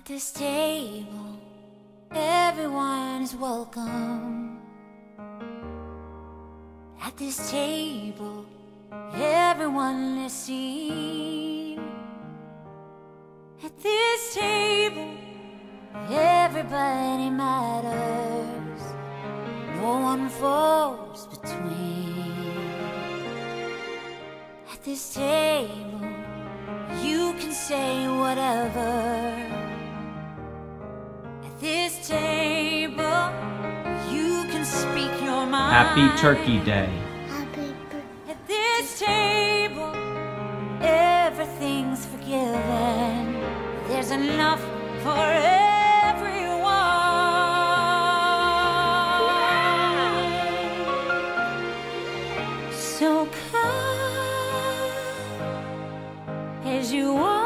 At this table, everyone is welcome. At this table, everyone is seen. At this table, everybody matters. No one falls between. At this table, you can say whatever. At this table, you can speak your mind. Happy Turkey Day. At this table, everything's forgiven. There's enough for everyone. So come as you are.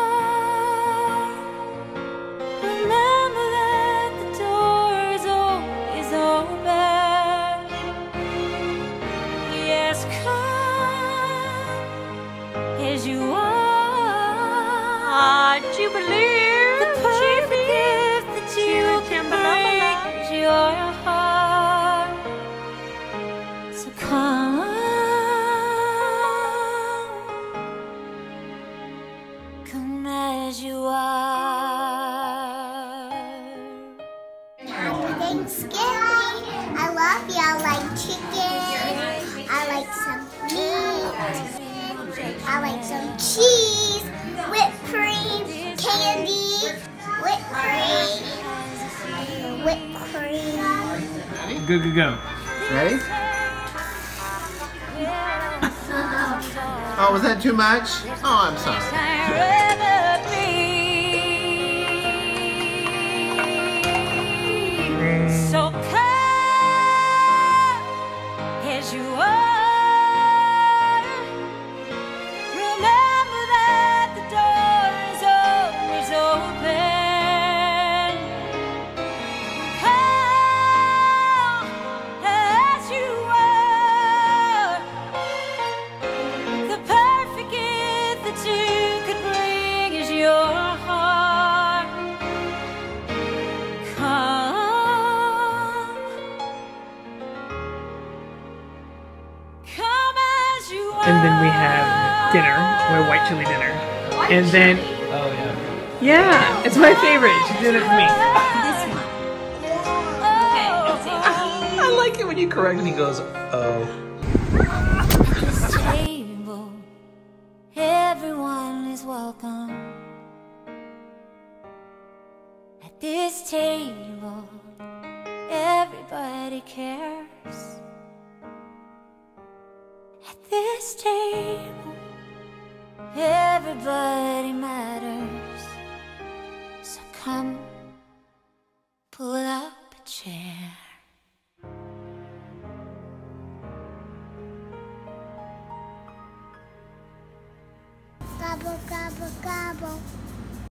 Remember that the door is always open. Yes, come as you are. Do you believe the perfect gift that you can bring is your heart? So come as you are. Happy Thanksgiving. I love you. I like chicken. I like some meat. I like some cheese, whipped cream, candy, whipped cream. Go, go, go. Ready? Oh, was that too much? Oh, I'm sorry. So come as you are. Remember that the door is always open. Come as you are. The perfect gift that you could bring is your heart. Come. And then we have dinner, we're white chili dinner. And then, Oh, yeah. yeah, it's my favorite. She did it for me. I like it when you correct and he goes, oh. At this table, everyone is welcome. At this table, everybody cares. At this table, everybody matters. So come, pull up a chair. Gobble, gobble, gobble.